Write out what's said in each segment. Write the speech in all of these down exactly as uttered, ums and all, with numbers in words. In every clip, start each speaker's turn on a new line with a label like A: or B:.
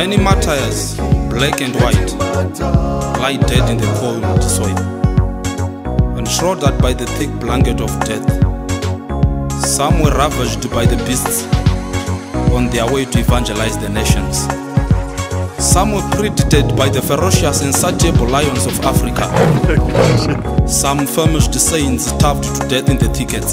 A: Many martyrs, black and white, lie dead in the cold soil, enshrouded by the thick blanket of death. Some were ravaged by the beasts on their way to evangelize the nations. Some were predated by the ferocious insatiable lions of Africa. Some famished saints starved to death in the thickets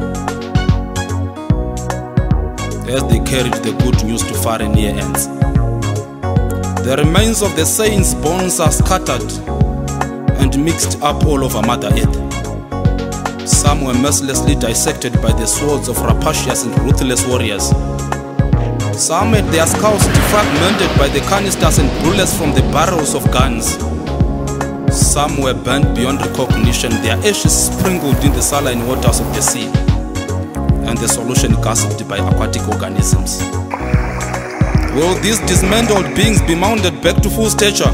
A: as they carried the good news to far and near ends. The remains of the saints' bones are scattered and mixed up all over Mother Earth. Some were mercilessly dissected by the swords of rapacious and ruthless warriors. Some had their skulls defragmented by the canisters and bullets from the barrels of guns. Some were burnt beyond recognition, their ashes sprinkled in the saline waters of the sea, and the solution gasped by aquatic organisms. Will these dismantled beings be mounted back to full stature?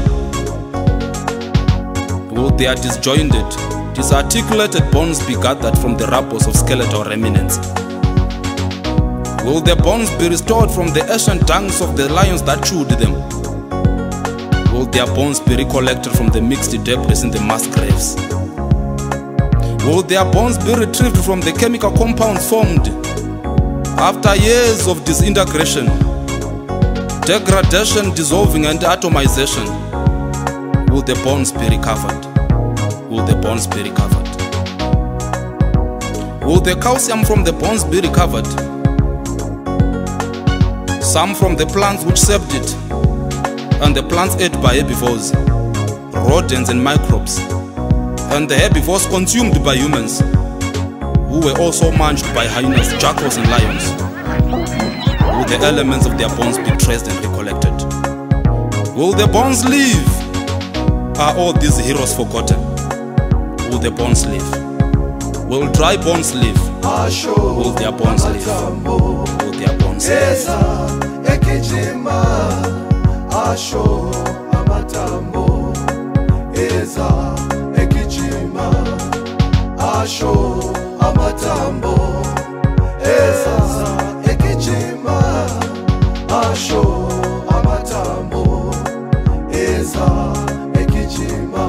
A: Will their disjointed, disarticulated bones be gathered from the rubbles of skeletal remnants? Will their bones be restored from the ancient dungs of the lions that chewed them? Will their bones be recollected from the mixed debris in the mass graves? Will their bones be retrieved from the chemical compounds formed after years of disintegration, degradation, dissolving, and atomization? Will the bones be recovered? Will the bones be recovered? Will the calcium from the bones be recovered? Some from the plants which saved it, and the plants ate by herbivores, rodents and microbes, and the herbivores consumed by humans, who were also munched by hyenas, jackals and lions. Will the elements of their bones be traced and recollected? Will the bones live? Are all these heroes forgotten? Will the bones live? Will dry bones live? Will their bones live? Will their bones live?
B: Asho amatambo eza ekijima, asho amatambo eza ekijima, asho amatambo eza ekijima.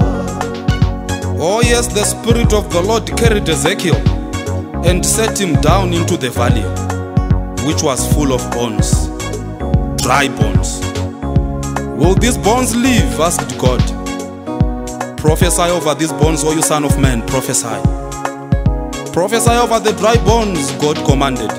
A: Oh yes, the Spirit of the Lord carried Ezekiel and set him down into the valley, which was full of bones, dry bones. Will these bones live? Asked God. Prophesy over these bones, O you son of man, prophesy. Prophesy over the dry bones, God commanded.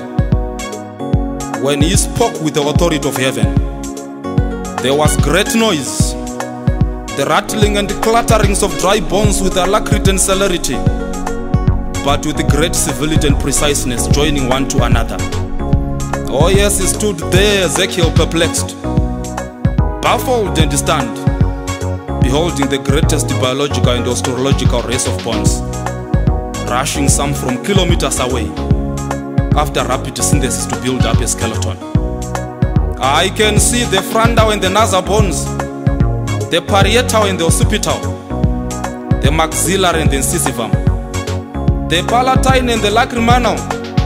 A: When he spoke with the authority of heaven, there was great noise, the rattling and clatterings of dry bones with alacrity and celerity, but with great civility and preciseness, joining one to another. Oh yes, he stood there, Ezekiel, perplexed, baffled and stunned, beholding the greatest biological and astrological race of bones, rushing some from kilometers away, after rapid synthesis to build up a skeleton. I can see the frontal and the nasal bones, the parietal and the occipital, the maxillary and the incisivum, the palatine and the lacrimanal,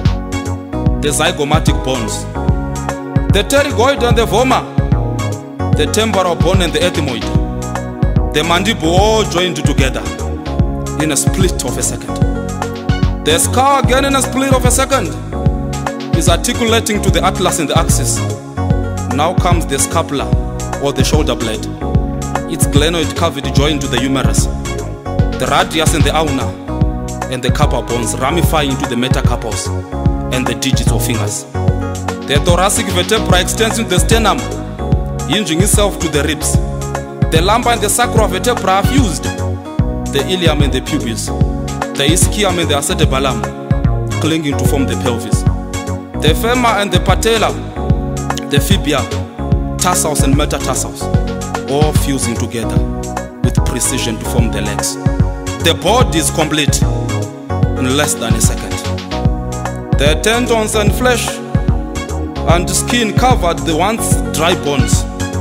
A: the zygomatic bones, the pterygoid and the vomer, the temporal bone and the ethmoid, the mandible, all joined together in a split of a second. The skull, again in a split of a second, is articulating to the atlas and the axis. Now comes the scapula or the shoulder blade, its glenoid cavity joined to the humerus, the radius and the ulna, and the carpal bones ramifying into the metacarpals and the digits of fingers. The thoracic vertebra extends into the sternum, hinging itself to the ribs. The lumbar and the sacral vertebra are fused, the ilium and the pubis, the ischium and the acetabulum clinging to form the pelvis. The femur and the patella, the fibia, tarsals and metatarsals, all fusing together with precision to form the legs. The body is complete in less than a second. The tendons and flesh and skin covered the once dry bones.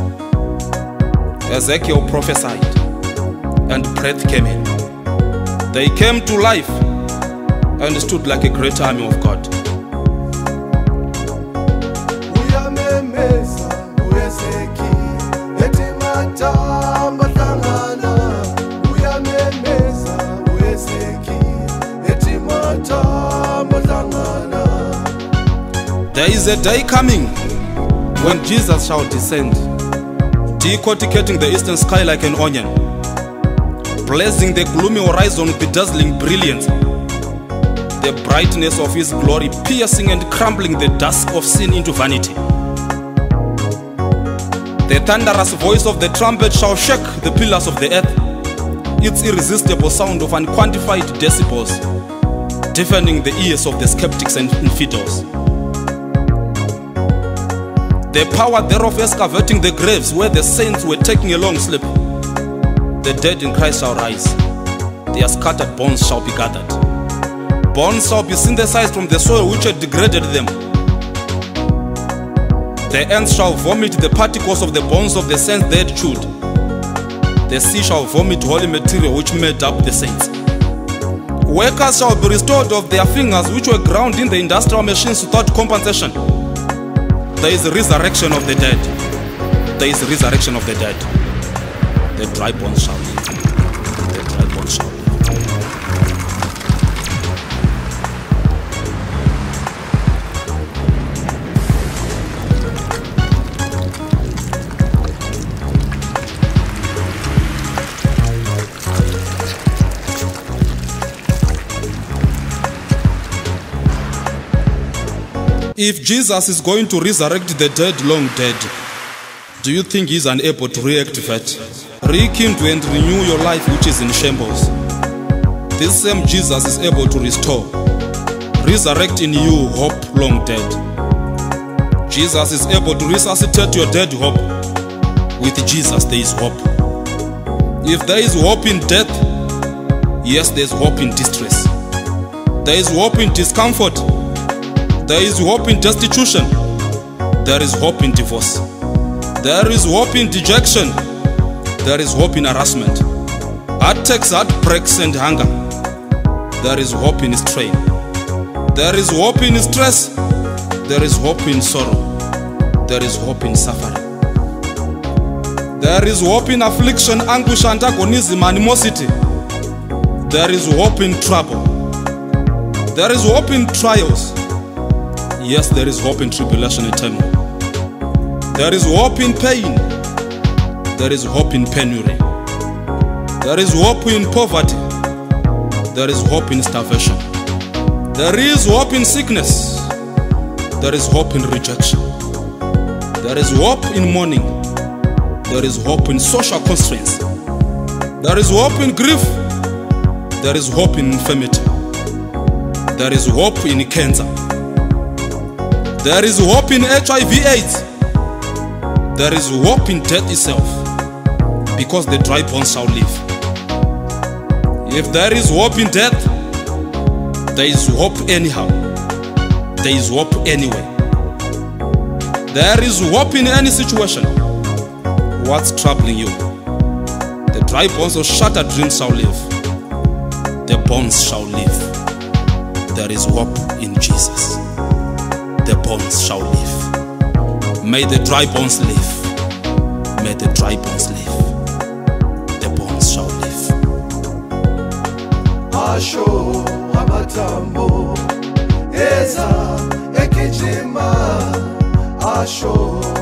A: Ezekiel prophesied, and breath came in. They came to life and stood like a great army of God.
B: Uyamemeza uwezeki
A: There is a day coming when Jesus shall descend, decorticating the eastern sky like an onion, blazing the gloomy horizon with dazzling brilliance, the brightness of his glory piercing and crumbling the dusk of sin into vanity. The thunderous voice of the trumpet shall shake the pillars of the earth, its irresistible sound of unquantified decibels, deafening the ears of the skeptics and infidels. The power thereof excavating the graves where the saints were taking a long sleep. The dead in Christ shall rise, their scattered bones shall be gathered. Bones shall be synthesized from the soil which had degraded them. The ants shall vomit the particles of the bones of the saints they had chewed. The sea shall vomit holy material which made up the saints. Workers shall be restored of their fingers which were ground in the industrial machines without compensation. There is a resurrection of the dead. There is a resurrection of the dead. The dry bones shall live. The dry bones shall live. If Jesus is going to resurrect the dead long dead, do you think he's unable to reactivate, rekindle and renew your life which is in shambles? This same Jesus is able to restore, resurrect in you hope long dead. Jesus is able to resuscitate your dead hope. With Jesus there is hope. If there is hope in death, yes, there is hope in distress. There is hope in discomfort. There is hope in destitution. There is hope in divorce. There is hope in dejection. There is hope in harassment, attacks, heartbreaks and hunger. There is hope in strain. There is hope in stress. There is hope in sorrow. There is hope in suffering. There is hope in affliction, anguish, antagonism, animosity. There is hope in trouble. There is hope in trials. Yes, there is hope in tribulation and turmoil. There is hope in pain. There is hope in penury. There is hope in poverty. There is hope in starvation. There is hope in sickness. There is hope in rejection. There is hope in mourning. There is hope in social constraints. There is hope in grief. There is hope in infirmity. There is hope in cancer. There is hope in H I V AIDS. There is hope in death itself, because the dry bones shall live. If there is hope in death, there is hope anyhow. There is hope anyway. There is hope in any situation. What's troubling you? The dry bones of shattered dreams shall live. The bones shall live. There is hope in Jesus. The bones shall live. May the dry bones live. May the dry bones live. The bones shall live.
B: Asho amatambo eza ekijima. Asho